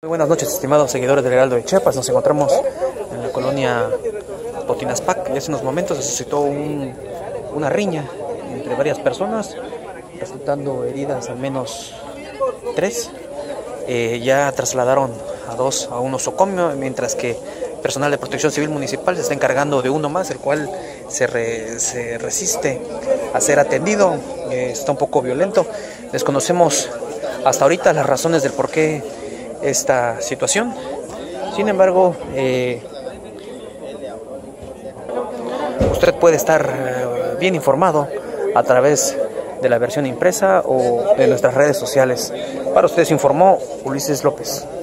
Muy buenas noches, estimados seguidores del Heraldo de Chiapas. Nos encontramos en la colonia Potinaspac y hace unos momentos se suscitó una riña entre varias personas, resultando heridas al menos 3. Ya trasladaron a un nosocomio, mientras que personal de Protección Civil Municipal se está encargando de uno más, el cual se resiste a ser atendido. Está un poco violento. Desconocemos hasta ahorita las razones del por qué esta situación. Sin embargo, usted puede estar bien informado a través de la versión impresa o de nuestras redes sociales. Para ustedes informó Ulises López.